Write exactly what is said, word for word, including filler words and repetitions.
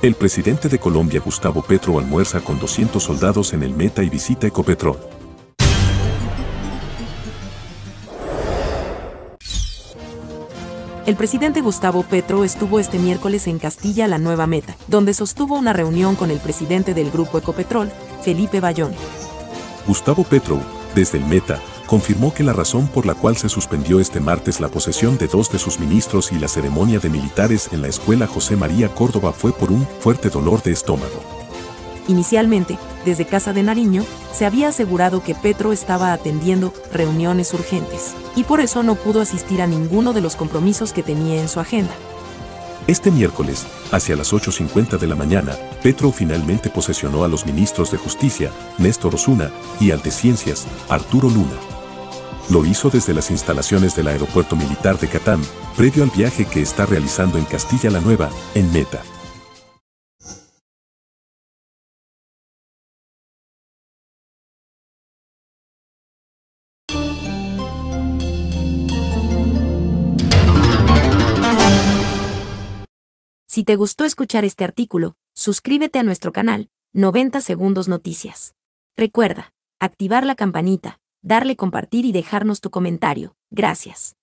El presidente de Colombia, Gustavo Petro, almuerza con doscientos soldados en el Meta y visita Ecopetrol. El presidente Gustavo Petro estuvo este miércoles en Castilla La Nueva Meta, donde sostuvo una reunión con el presidente del grupo Ecopetrol, Felipe Bayón. Gustavo Petro, desde el Meta, confirmó que la razón por la cual se suspendió este martes la posesión de dos de sus ministros y la ceremonia de militares en la escuela José María Córdoba fue por un fuerte dolor de estómago. Inicialmente, desde Casa de Nariño, se había asegurado que Petro estaba atendiendo reuniones urgentes, y por eso no pudo asistir a ninguno de los compromisos que tenía en su agenda. Este miércoles, hacia las ocho cincuenta de la mañana, Petro finalmente posesionó a los ministros de Justicia, Néstor Osuna, y al de Ciencias, Arturo Luna. Lo hizo desde las instalaciones del Aeropuerto Militar de Catán, previo al viaje que está realizando en Castilla La Nueva, en Meta. Si te gustó escuchar este artículo, suscríbete a nuestro canal, noventa Segundos Noticias. Recuerda, activar la campanita, darle compartir y dejarnos tu comentario. Gracias.